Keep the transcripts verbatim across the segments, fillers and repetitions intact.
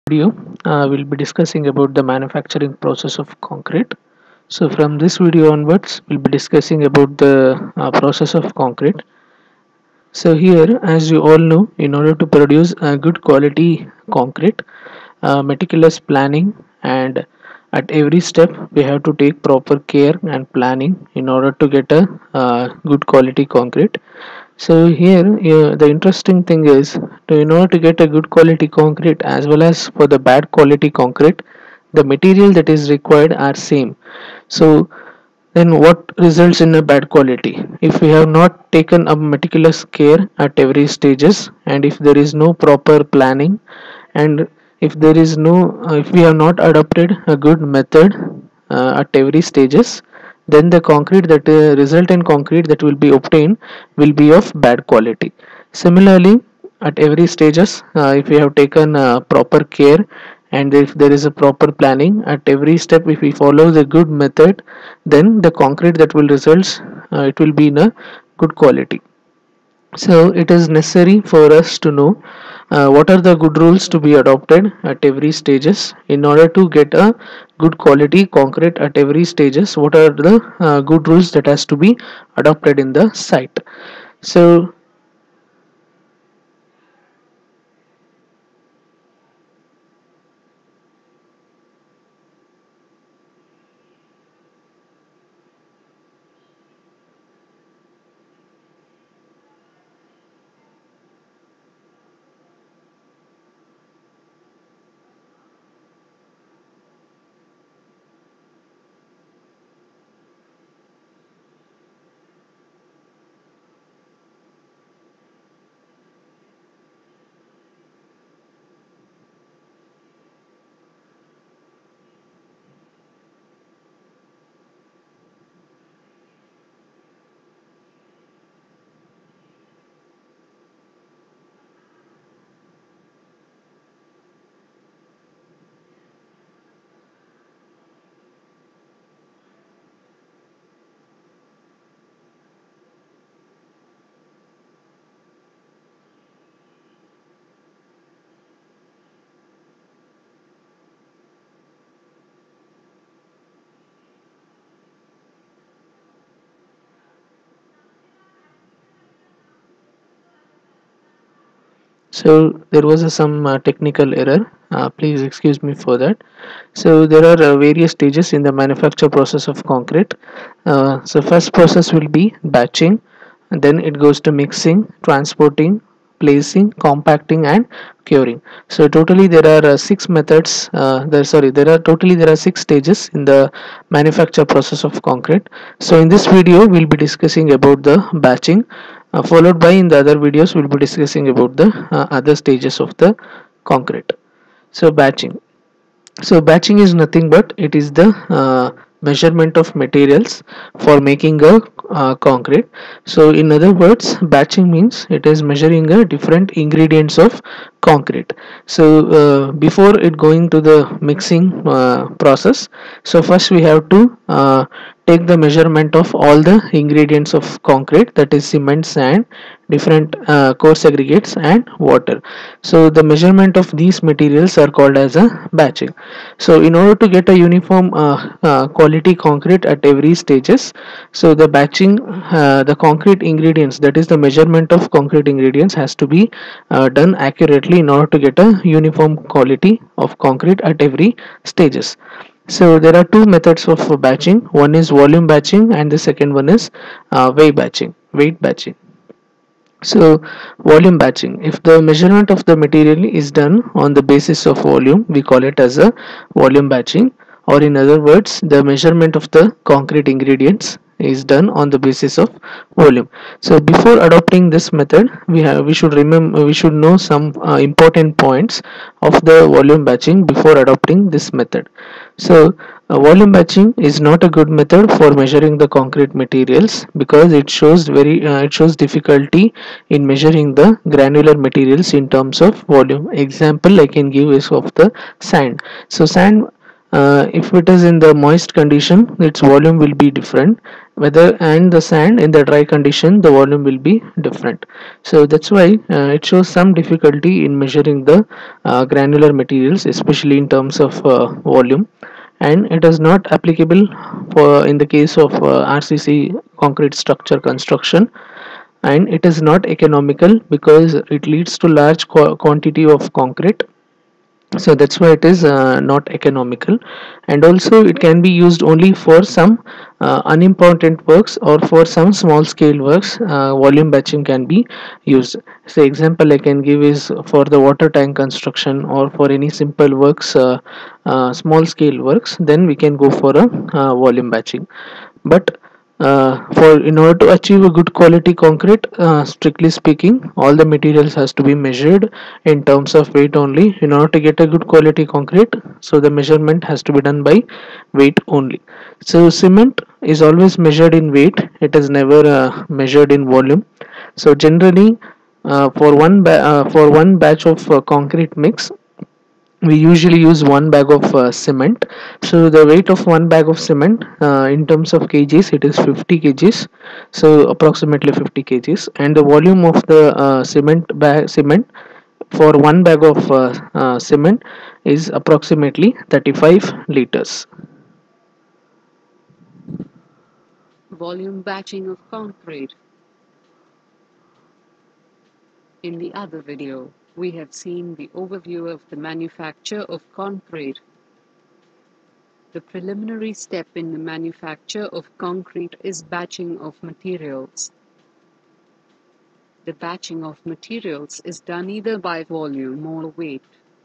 Video, uh, we'll be discussing about the manufacturing process of concrete. So from this video onwards, we'll be discussing about the uh, process of concrete. So here, as you all know, in order to produce a good quality concrete, uh, meticulous planning and at every step we have to take proper care and planning in order to get a uh, good quality concrete. So here, yeah, the interesting thing is, to in order to get a good quality concrete as well as for the bad quality concrete, the material that is required are same. So then what results in a bad quality? If we have not taken a meticulous care at every stages, and if there is no proper planning, and if there is no, uh, if we have not adopted a good method uh, at every stages, then the concrete that uh, result in concrete that will be obtained will be of bad quality. Similarly, at every stages, uh, if we have taken uh, proper care and if there is a proper planning at every step, if we follow the good method, then the concrete that will results, uh, it will be in a good quality. So it is necessary for us to know uh, what are the good rules to be adopted at every stages in order to get a good quality concrete at every stages. What are the uh, good rules that has to be adopted in the site? So So there was a, some uh, technical error. Uh, please excuse me for that. So there are uh, various stages in the manufacture process of concrete. Uh, so first process will be batching, and then it goes to mixing, transporting, placing, compacting, and curing. So totally there are uh, six methods. Uh, there sorry there are totally there are six stages in the manufacture process of concrete. So in this video we'll be discussing about the batching, uh, followed by in the other videos we'll be discussing about the uh, other stages of the concrete. So batching. So batching is nothing but it is the uh, measurement of materials for making a uh, concrete. So in other words, batching means it is measuring a different ingredients of concrete. So uh, before it going to the mixing uh, process, so first we have to uh, take the measurement of all the ingredients of concrete, that is cement, sand, different uh, coarse aggregates, and water. So the measurement of these materials are called as a batching. So in order to get a uniform uh, uh, quality concrete at every stages, so the batching, uh, the concrete ingredients, that is the measurement of concrete ingredients, has to be uh, done accurately in order to get a uniform quality of concrete at every stages. So there are two methods of batching. One is volume batching and the second one is uh, weight batching. Weight batching. So volume batching, if the measurement of the material is done on the basis of volume, we call it as a volume batching, or in other words, the measurement of the concrete ingredients is done on the basis of volume. So before adopting this method, we have we should remember we should know some uh, important points of the volume batching before adopting this method. So uh, volume batching is not a good method for measuring the concrete materials because it shows very uh, it shows difficulty in measuring the granular materials in terms of volume. Example I can give is of the sand. So sand, uh, if it is in the moist condition, its volume will be different, whether and the sand in the dry condition, the volume will be different. So that's why uh, it shows some difficulty in measuring the uh, granular materials, especially in terms of uh, volume, and it is not applicable for in the case of uh, R C C concrete structure construction, and it is not economical because it leads to large qu- quantity of concrete. So that's why it is uh, not economical, and also it can be used only for some uh, unimportant works or for some small scale works. Uh, volume batching can be used. So example I can give is for the water tank construction or for any simple works, uh, uh, small scale works, then we can go for a uh, volume batching. But uh, for in order to achieve a good quality concrete, uh, strictly speaking, all the materials has to be measured in terms of weight only. In order to get a good quality concrete, so the measurement has to be done by weight only. So cement is always measured in weight, it is never uh, measured in volume. So generally, uh, for one ba- uh, for one batch of uh, concrete mix, we usually use one bag of uh, cement. So the weight of one bag of cement, uh, in terms of kgs, it is fifty kgs, so approximately fifty kgs, and the volume of the uh, cement bag cement for one bag of uh, uh, cement is approximately thirty-five liters. Volume batching of concrete. In the other video, we have seen the overview of the manufacture of concrete. The preliminary step in the manufacture of concrete is batching of materials. The batching of materials is done either by volume or weight.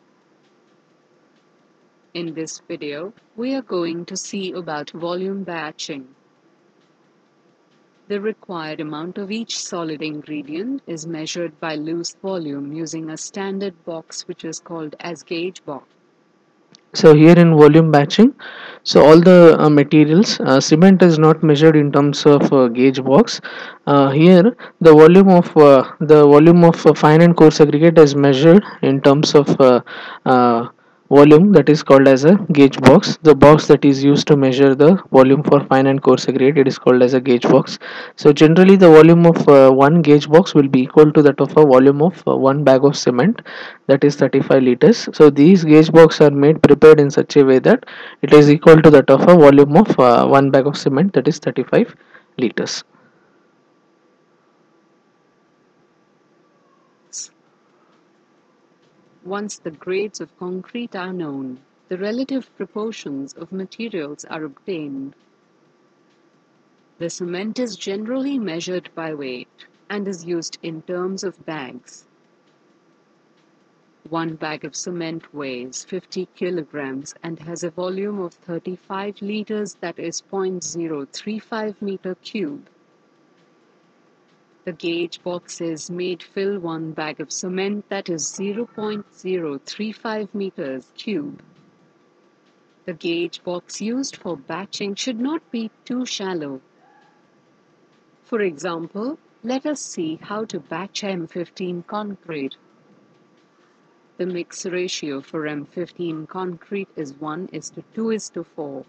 In this video, we are going to see about volume batching. The required amount of each solid ingredient is measured by loose volume using a standard box which is called as gauge box. So here in volume batching, so all the uh, materials, uh, cement is not measured in terms of uh, gauge box. Uh, here the volume of uh, the volume of uh, fine and coarse aggregate is measured in terms of uh, uh, volume, that is called as a gauge box. The box that is used to measure the volume for fine and coarse aggregate, it is called as a gauge box. So generally the volume of uh, one gauge box will be equal to that of a volume of uh, one bag of cement, that is thirty-five liters. So these gauge box are made prepared in such a way that it is equal to that of a volume of uh, one bag of cement, that is thirty-five liters. Once the grades of concrete are known, the relative proportions of materials are obtained. The cement is generally measured by weight and is used in terms of bags. One bag of cement weighs fifty kilograms and has a volume of thirty-five liters, that is zero point zero three five meter cube. The gauge boxes made fill one bag of cement, that is zero point zero three five meters cube. The gauge box used for batching should not be too shallow. For example, let us see how to batch M fifteen concrete. The mix ratio for M fifteen concrete is one is to two is to four.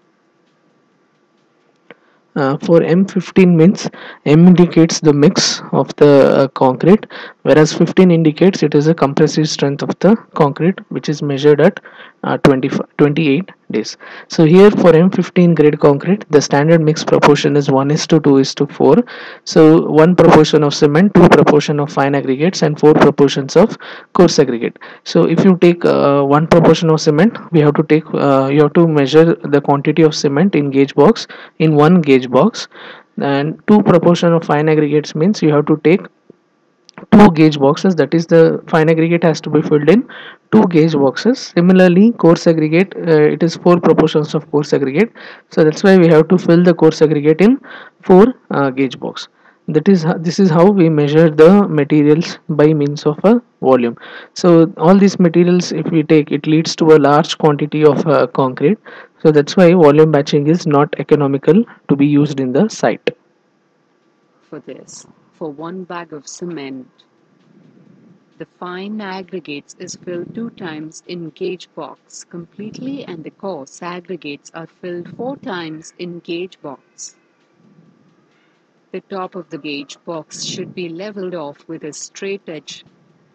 Uh, for M fifteen means M indicates the mix of the uh, concrete, whereas fifteen indicates it is a compressive strength of the concrete, which is measured at uh, twenty, twenty-eight days. So here for M fifteen grade concrete, the standard mix proportion is one is to two is to four. So one proportion of cement, two proportion of fine aggregates, and four proportions of coarse aggregate. So if you take uh, one proportion of cement, we have to take uh, you have to measure the quantity of cement in gauge box in one gauge box, and two proportion of fine aggregates means you have to take two gauge boxes, that is the fine aggregate has to be filled in two gauge boxes. Similarly coarse aggregate, uh, it is four proportions of coarse aggregate, so that's why we have to fill the coarse aggregate in four uh, gauge box. That is ho- this is how we measure the materials by means of a volume. So all these materials, if we take, it leads to a large quantity of uh, concrete. So that's why volume batching is not economical to be used in the site. For this, for one bag of cement, the fine aggregates is filled two times in gauge box completely and the coarse aggregates are filled four times in gauge box. The top of the gauge box should be leveled off with a straight edge.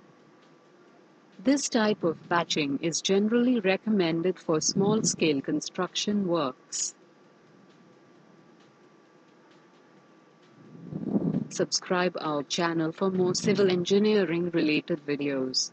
This type of batching is generally recommended for small-scale construction works. Subscribe our channel for more civil engineering related videos.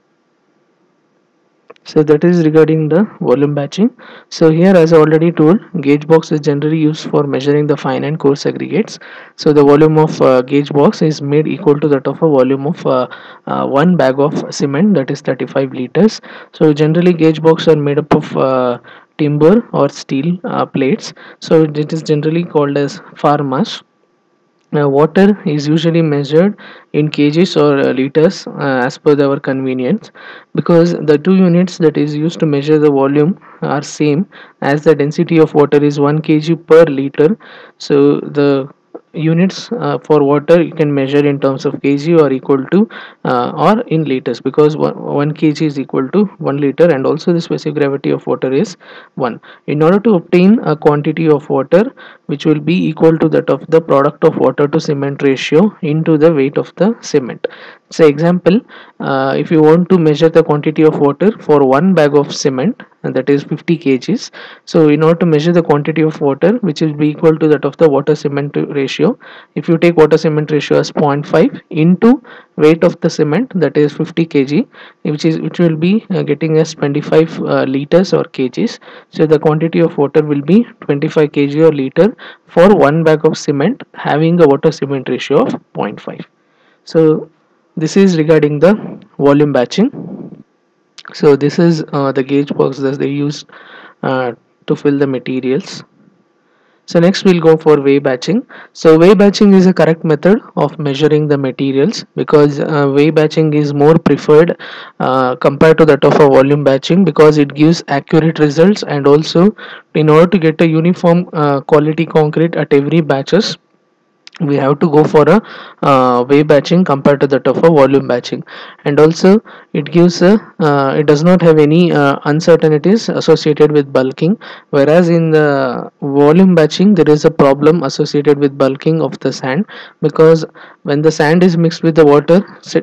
So that is regarding the volume batching. So here, as I already told, gauge box is generally used for measuring the fine and coarse aggregates. So the volume of uh, gauge box is made equal to that of a volume of uh, uh, one bag of cement, that is thirty-five liters. So generally gauge box are made up of uh, timber or steel uh, plates. So it is generally called as farm. Uh, water is usually measured in kgs or uh, liters uh, as per our convenience, because the two units that is used to measure the volume are same, as the density of water is one kg per liter. So the units uh, for water you can measure in terms of kg or equal to uh, or in liters, because one, one kg is equal to one liter, and also the specific gravity of water is one. In order to obtain a quantity of water which will be equal to that of the product of water to cement ratio into the weight of the cement. So example, uh, if you want to measure the quantity of water for one bag of cement, and that is fifty kgs. So in order to measure the quantity of water which will be equal to that of the water cement ratio, if you take water cement ratio as zero point five into weight of the cement, that is fifty kg, which is which will be uh, getting as twenty-five uh, liters or kgs. So the quantity of water will be twenty-five kg or liter for one bag of cement having a water cement ratio of zero point five. So this is regarding the volume batching. So this is uh, the gauge box that they use uh, to fill the materials. So next we'll go for weigh batching. So weigh batching is a correct method of measuring the materials, because uh, weigh batching is more preferred uh, compared to that of a volume batching, because it gives accurate results, and also in order to get a uniform uh, quality concrete at every batches, we have to go for a uh, weigh batching compared to that of a volume batching. And also it gives a uh, it does not have any uh, uncertainties associated with bulking, whereas in the volume batching there is a problem associated with bulking of the sand, because when the sand is mixed with the water,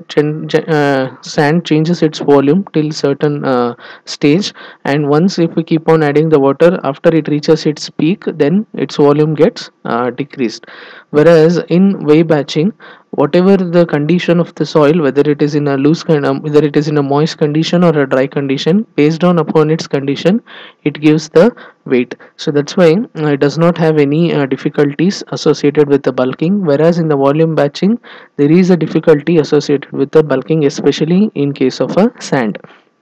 uh, sand changes its volume till certain uh, stage, and once if we keep on adding the water, after it reaches its peak, then its volume gets uh, decreased. Whereas in weigh batching, whatever the condition of the soil, whether it is in a loose kind um, whether it is in a moist condition or a dry condition, based on upon its condition, it gives the weight. So that's why uh, it does not have any uh, difficulties associated with the bulking, whereas in the volume batching there is a difficulty associated with the bulking, especially in case of a sand.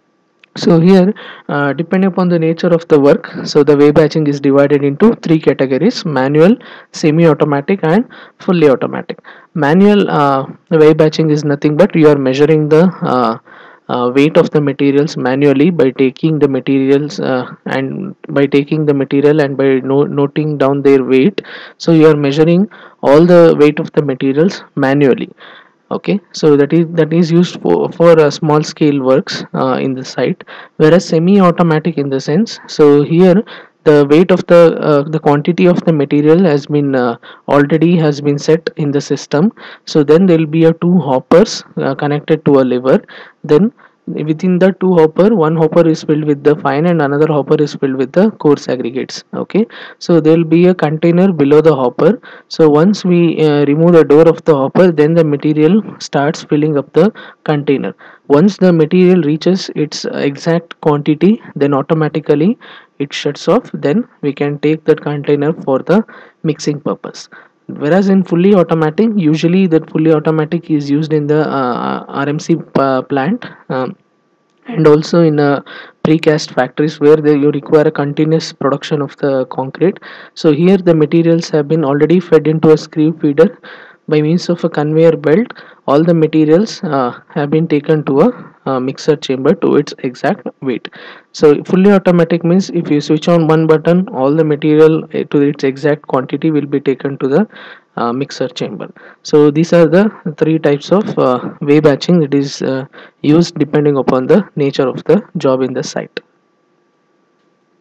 So here, uh, depending upon the nature of the work, so the weigh batching is divided into three categories: manual, semi-automatic, and fully automatic. Manual uh, weigh batching is nothing but you are measuring the uh, uh, weight of the materials manually by taking the materials uh, and by taking the material and by no- noting down their weight. So you are measuring all the weight of the materials manually. Okay, so that is that is used for for uh, small scale works uh, in the site, whereas semi automatic in the sense, so here the weight of the uh, the quantity of the material has been uh, already has been set in the system. So then there will be a two hoppers uh, connected to a lever. Then within the two hopper, one hopper is filled with the fine and another hopper is filled with the coarse aggregates. Okay, so there will be a container below the hopper. So once we uh, remove the door of the hopper, then the material starts filling up the container. Once the material reaches its exact quantity, then automatically it shuts off. Then we can take that container for the mixing purpose. Whereas in fully automatic, usually that fully automatic is used in the uh, R M C uh, plant, um, and also in uh, precast factories where they, you require a continuous production of the concrete. So here the materials have been already fed into a screw feeder by means of a conveyor belt. All the materials uh, have been taken to a uh, mixer chamber to its exact weight. So fully automatic means if you switch on one button, all the material uh, to its exact quantity will be taken to the uh, mixer chamber. So these are the three types of uh, weigh batching that is uh, used depending upon the nature of the job in the site.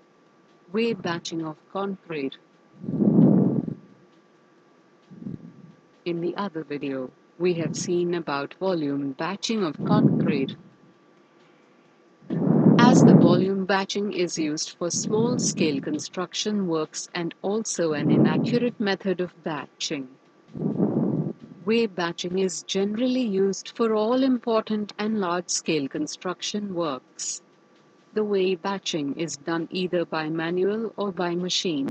Weigh batching of concrete. In the other video, we have seen about volume batching of concrete. As the volume batching is used for small-scale construction works and also an inaccurate method of batching. Wave batching is generally used for all important and large-scale construction works. The wave batching is done either by manual or by machine.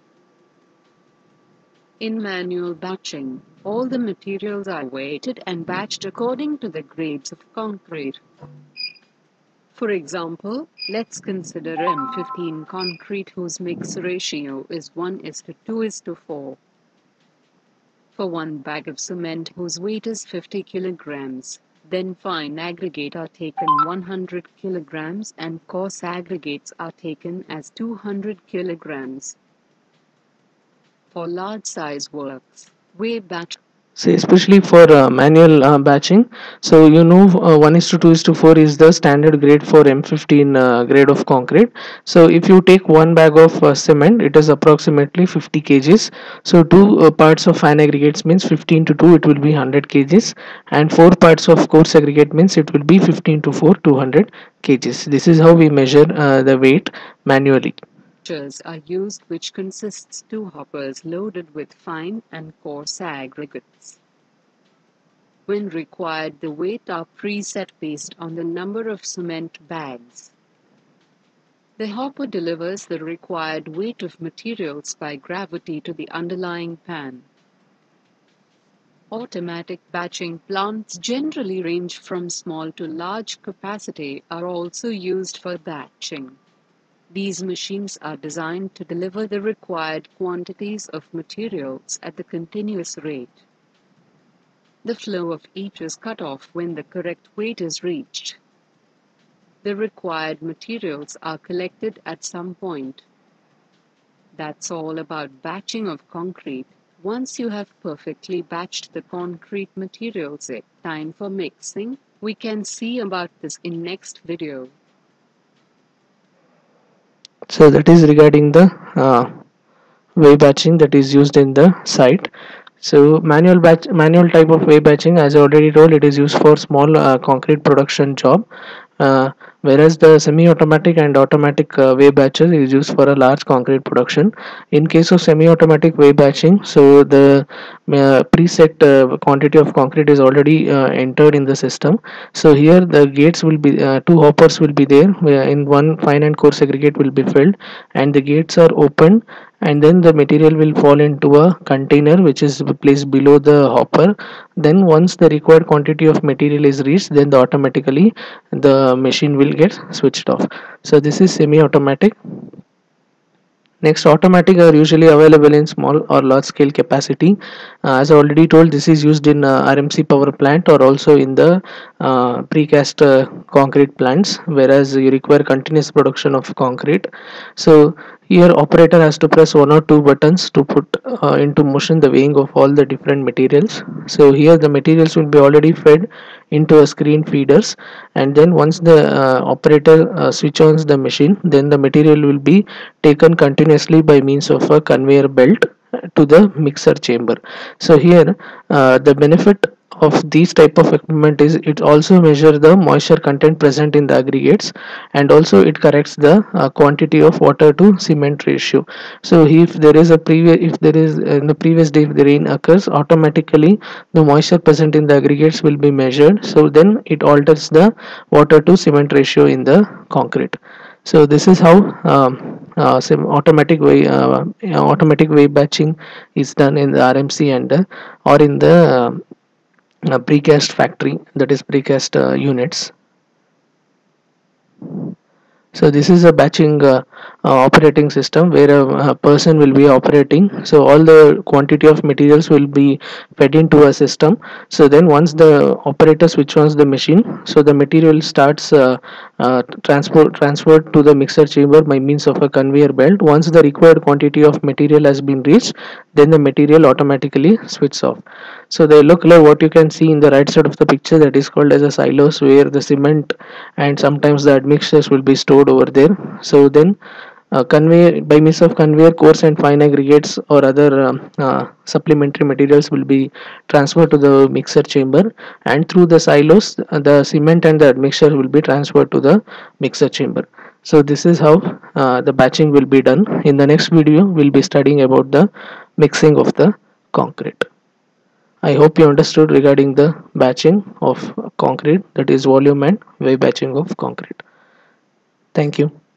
In manual batching, all the materials are weighted and batched according to the grades of concrete. For example, let's consider M fifteen concrete whose mix ratio is one is to two is to four. For one bag of cement whose weight is fifty kilograms, then fine aggregate are taken one hundred kilograms and coarse aggregates are taken as two hundred kilograms. For large size works, wave batch. So especially for uh, manual uh, batching, so you know uh, one is to two is to four is the standard grade for M fifteen uh, grade of concrete. So if you take one bag of uh, cement, it is approximately fifty kgs. So two uh, parts of fine aggregates means fifteen to two, it will be one hundred kgs, and four parts of coarse aggregate means it will be fifteen to four, two hundred kgs. This is how we measure uh, the weight manually. Hoppers are used, which consists two hoppers loaded with fine and coarse aggregates. When required, the weight are preset based on the number of cement bags. The hopper delivers the required weight of materials by gravity to the underlying pan. Automatic batching plants generally range from small to large capacity are also used for batching. These machines are designed to deliver the required quantities of materials at the continuous rate. The flow of each is cut off when the correct weight is reached. The required materials are collected at some point. That's all about batching of concrete. Once you have perfectly batched the concrete materials, it's time for mixing. We can see about this in next video. So that is regarding the uh, wave batching that is used in the site. So manual batch manual type of wave batching, as I already told, it is used for small uh, concrete production job, uh, whereas the semi-automatic and automatic uh, wave batches is used for a large concrete production. In case of semi-automatic wave batching, so the uh, preset uh, quantity of concrete is already uh, entered in the system. So here the gates will be uh, two hoppers will be there, where in one fine and coarse aggregate will be filled, and the gates are opened, and then the material will fall into a container which is placed below the hopper. Then once the required quantity of material is reached, then the automatically the machine will get switched off. So this is semi automatic. Next, automatic are usually available in small or large scale capacity. Uh, as I already told, this is used in uh, R M C power plant or also in the uh, precast uh, concrete plants, whereas you require continuous production of concrete. So here operator has to press one or two buttons to put uh, into motion the weighing of all the different materials. So here the materials will be already fed into a screen feeders, and then once the uh, operator uh, switch on the machine, then the material will be taken continuously by means of a conveyor belt to the mixer chamber. So here uh, the benefit of these type of equipment is it also measure the moisture content present in the aggregates, and also it corrects the uh, quantity of water to cement ratio. So if there is a previous if there is in the previous day if the rain occurs, automatically the moisture present in the aggregates will be measured, so then it alters the water to cement ratio in the concrete. So this is how um, uh, some automatic way uh, automatic wave batching is done in the R M C and uh, or in the uh, uh, precast factory, that is precast uh, units. So this is a batching uh, uh, operating system where a, a person will be operating. So all the quantity of materials will be fed into a system. So then once the operator switch on the machine, so the material starts uh, uh, transport transferred to the mixer chamber by means of a conveyor belt. Once the required quantity of material has been reached, then the material automatically switches off. So they look like what you can see in the right side of the picture, that is called as a silos, where the cement and sometimes the admixtures will be stored over there. So then Uh, conveyor by means of conveyor, coarse and fine aggregates or other um, uh, supplementary materials will be transferred to the mixer chamber, and through the silos, uh, the cement and the admixture will be transferred to the mixer chamber. So this is how uh, the batching will be done. In the next video, we'll be studying about the mixing of the concrete. I hope you understood regarding the batching of concrete, that is volume and wave batching of concrete. Thank you.